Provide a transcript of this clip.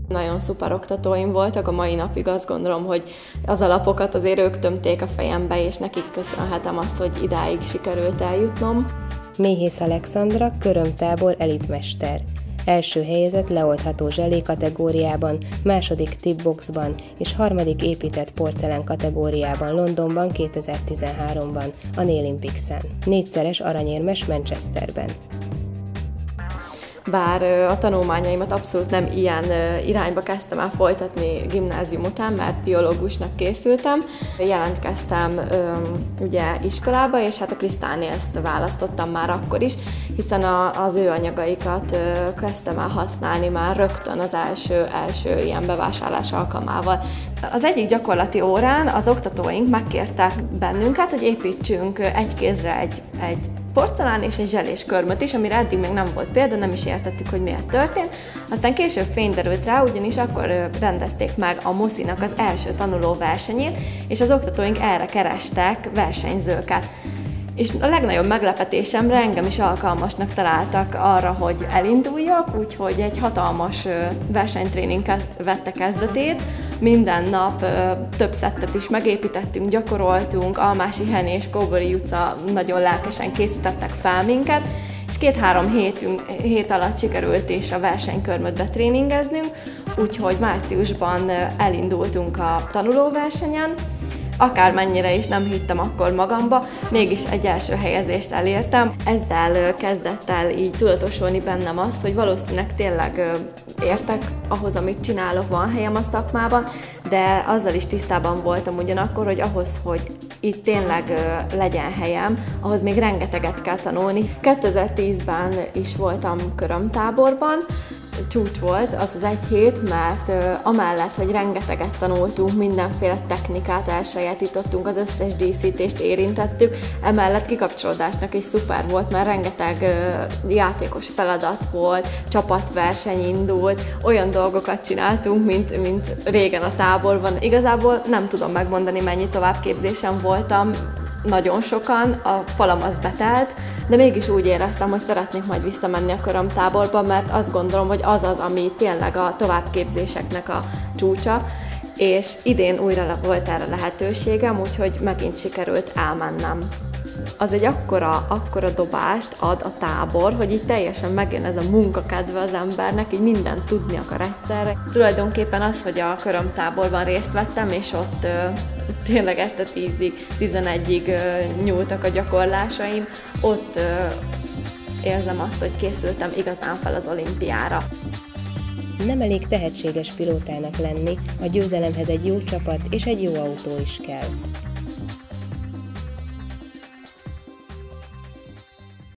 Nagyon szuper oktatóim voltak, a mai napig azt gondolom, hogy az alapokat azért ők tömték a fejembe, és nekik köszönhetem azt, hogy idáig sikerült eljutnom. Méhész Alexandra, körömtábor elitmester. Első helyezett leoldható zselé kategóriában, második tipboxban és harmadik épített porcelán kategóriában Londonban 2013-ban, a Nailympics-en. 4-szeres aranyérmes Manchesterben. Bár a tanulmányaimat abszolút nem ilyen irányba kezdtem el folytatni gimnázium után, mert biológusnak készültem. Jelentkeztem ugye iskolába, és hát a Krisztálnél ezt választottam már akkor is, hiszen az ő anyagaikat kezdtem el használni már rögtön az első ilyen bevásárlás alkalmával. Az egyik gyakorlati órán az oktatóink megkértek bennünket, hogy építsünk egy kézre egy porcelán és egy zselés körmöt is, amire eddig még nem volt példa, nem is értettük, hogy miért történt. Aztán később fény derült rá, ugyanis akkor rendezték meg a Moszinak az első tanulóversenyét, és az oktatóink erre kerestek versenyzőket. És a legnagyobb meglepetésemre engem is alkalmasnak találtak arra, hogy elinduljak, úgyhogy egy hatalmas versenytréninget vette kezdetét. Minden nap több szettet is megépítettünk, gyakoroltunk, Almási Henné és Kóbori Juca nagyon lelkesen készítettek fel minket, és 2-3 hét alatt sikerült is a versenykörmöt betréningeznünk, úgyhogy márciusban elindultunk a tanulóversenyen. Akármennyire is nem hittem akkor magamba, mégis egy első helyezést elértem. Ezzel kezdett el így tudatosulni bennem azt, hogy valószínűleg tényleg értek ahhoz, amit csinálok, van helyem a szakmában, de azzal is tisztában voltam ugyanakkor, hogy ahhoz, hogy itt tényleg legyen helyem, ahhoz még rengeteget kell tanulni. 2010-ben is voltam körömtáborban, csúcs volt az 1 hét, mert amellett, hogy rengeteget tanultunk, mindenféle technikát elsajátítottunk, az összes díszítést érintettük, emellett kikapcsolódásnak is szuper volt, mert rengeteg játékos feladat volt, csapatverseny indult, olyan dolgokat csináltunk, mint régen a táborban. Igazából nem tudom megmondani, mennyi továbbképzésen voltam, nagyon sokan, a falam az betelt, de mégis úgy éreztem, hogy szeretnék majd visszamenni a körömtáborba, mert azt gondolom, hogy az az, ami tényleg a továbbképzéseknek a csúcsa, és idén újra volt erre lehetőségem, úgyhogy megint sikerült elmennem. Az egy akkora dobást ad a tábor, hogy így teljesen megjön ez a munkakedve az embernek, így mindent tudni akar egyszerre. Tulajdonképpen az, hogy a körömtáborban részt vettem, és ott tényleg este 10-ig, 11-ig nyúltak a gyakorlásaim, ott érzem azt, hogy készültem igazán fel az olimpiára. Nem elég tehetséges pilótának lenni, a győzelemhez egy jó csapat és egy jó autó is kell.